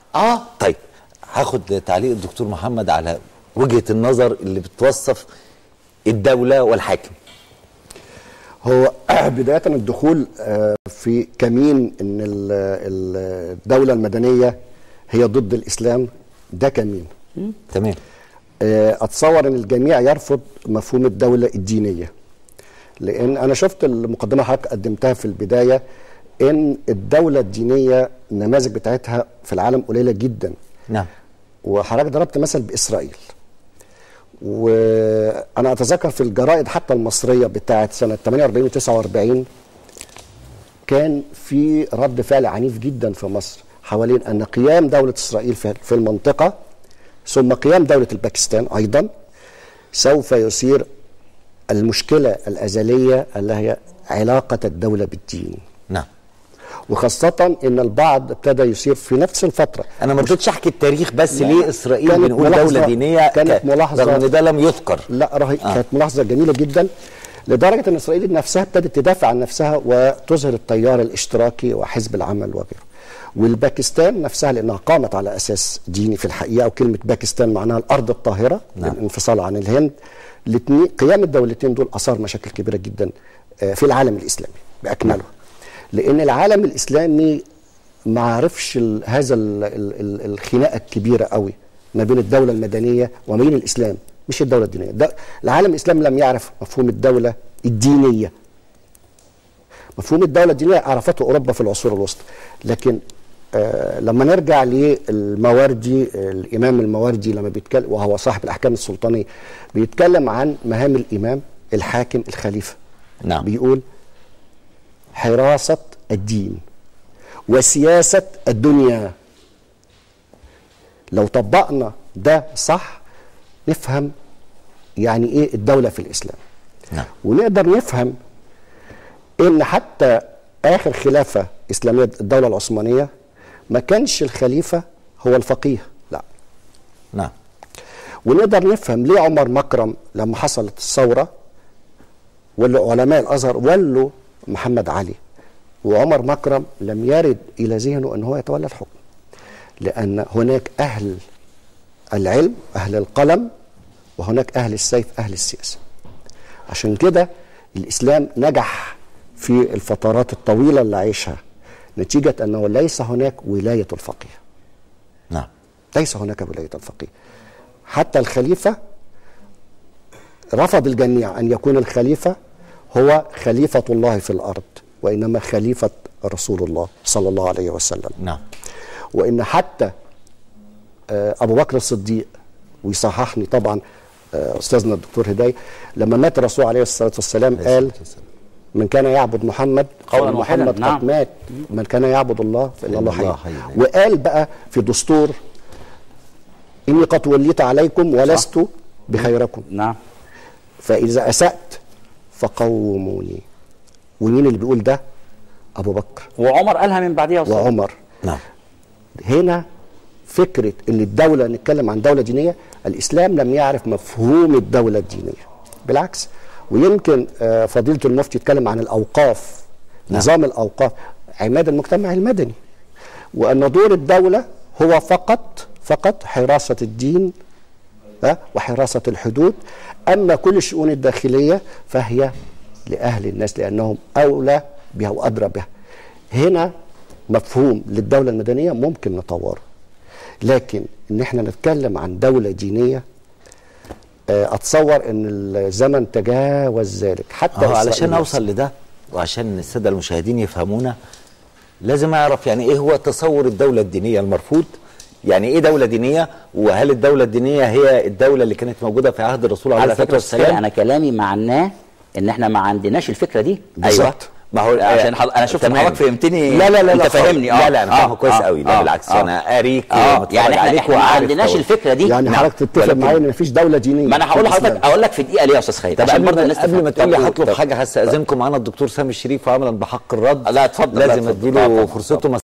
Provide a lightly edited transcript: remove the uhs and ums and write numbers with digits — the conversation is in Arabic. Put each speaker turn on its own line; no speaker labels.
طيب هاخد تعليق الدكتور محمد على وجهة النظر اللي بتوصف الدولة والحاكم.
هو بداية الدخول في كمين ان الدولة المدنية هي ضد الإسلام، ده كمين.
تمام.
اتصور ان الجميع يرفض مفهوم الدولة الدينية، لان انا شفت المقدمة حضرتك قدمتها في البداية ان الدولة الدينية النماذج بتاعتها في العالم قليلة جدا.
نعم.
وحضرتك ضربت مثل بإسرائيل، وانا اتذكر في الجرائد حتى المصرية بتاعت سنة 48 و 49 كان في رد فعل عنيف جدا في مصر حوالين ان قيام دولة اسرائيل في المنطقة ثم قيام دولة الباكستان ايضا سوف يثير المشكلة الازلية اللي هي علاقة الدولة بالدين.
نعم.
وخاصة ان البعض ابتدى يثير في نفس الفترة.
انا ما رضيتش احكي التاريخ، بس ليه اسرائيل بنقول دولة دينية
كانت ملاحظة،
رغم ان ده لم يذكر.
لا كانت ملاحظة جميلة جدا، لدرجة ان اسرائيل نفسها ابتدت تدافع عن نفسها وتظهر التيار الاشتراكي وحزب العمل وغيره. والباكستان نفسها لانها قامت على اساس ديني في الحقيقة، وكلمة باكستان معناها الارض الطاهرة. نعم. الانفصال عن الهند. قيام الدولتين دول اثار مشاكل كبيرة جدا في العالم الاسلامي باكمله، لان العالم الاسلامي ما عرفش هذا الخناقه الكبيره قوي ما بين الدوله المدنيه وما بين الاسلام، مش الدوله الدينيه. العالم الاسلامي لم يعرف مفهوم الدوله الدينيه. مفهوم الدوله الدينيه عرفته اوروبا في العصور الوسطى، لكن لما نرجع للمواردي، الامام المواردي لما بيتكلم وهو صاحب الاحكام السلطانيه بيتكلم عن مهام الامام الحاكم الخليفه.
نعم.
بيقول حراسة الدين وسياسة الدنيا. لو طبقنا ده صح نفهم يعني ايه الدولة في الإسلام.
نعم.
ونقدر نفهم ان حتى آخر خلافة إسلامية الدولة العثمانية ما كانش الخليفة هو الفقيه، لا.
نعم.
ونقدر نفهم ليه عمر مكرم لما حصلت الثورة والعلماء الأزهر ولوا محمد علي، وعمر مكرم لم يرد إلى ذهنه أن هو يتولى الحكم، لأن هناك أهل العلم أهل القلم وهناك أهل السيف أهل السياسة. عشان كده الإسلام نجح في الفترات الطويلة اللي عيشها نتيجة أنه ليس هناك ولاية الفقيه.
نعم.
ليس هناك ولاية الفقيه. حتى الخليفة رفض الجميع أن يكون الخليفة هو خليفة الله في الأرض، وإنما خليفة رسول الله صلى الله عليه وسلم.
نعم.
وإن حتى أبو بكر الصديق، ويصححني طبعا أستاذنا الدكتور هداية، لما مات الرسول عليه الصلاة والسلام قال من كان يعبد محمد
قولا واحدا.
محمد
نعم.
قد مات، من كان يعبد الله فإن الله حي. وقال بقى في دستور إني قد وليت عليكم ولست بخيركم.
نعم.
فإذا أسأت فقوموني. ومين اللي بيقول ده؟ أبو بكر.
وعمر قالها من بعدها.
وعمر.
نعم.
هنا فكرة ان الدولة نتكلم عن دولة دينية، الإسلام لم يعرف مفهوم الدولة الدينية، بالعكس. ويمكن فضيلة المفتي يتكلم عن الأوقاف. نعم. نظام الأوقاف عماد المجتمع المدني، وأن دور الدولة هو فقط حراسة الدين وحراسة الحدود، أما كل الشؤون الداخلية فهي لأهل الناس لأنهم أولى بها وأدرى بها. هنا مفهوم للدولة المدنية ممكن نطوره، لكن إن احنا نتكلم عن دولة دينية أتصور إن الزمن تجاوز ذلك. حتى
علشان أوصل لده وعشان السادة المشاهدين يفهمونا لازم أعرف يعني إيه هو تصور الدولة الدينية المرفوض. يعني ايه دولة دينية؟ وهل الدولة الدينية هي الدولة اللي كانت موجودة في عهد الرسول عليه الصلاة والسلام؟
انا كلامي معناه ان احنا ما عندناش الفكرة دي.
ايوه.
ما هو عشان انا شفت ان حضرتك فهمتني.
لا
انت فاهمني.
لا انا فاهمه كويس قوي. لا بالعكس انا قاريك
يعني احنا ما عندناش الفكرة دي.
يعني حضرتك تتفق معايا ان مفيش دولة دينية.
ما انا هقول لحضرتك، اقول لك في دقيقة ليه يا استاذ خالد.
طب قبل ما تقول لي هطلب حاجة، هستأذنكم معانا الدكتور سامي الشريف عملا بحق الرد.
لا اتفضل.
لازم اديله فرصته.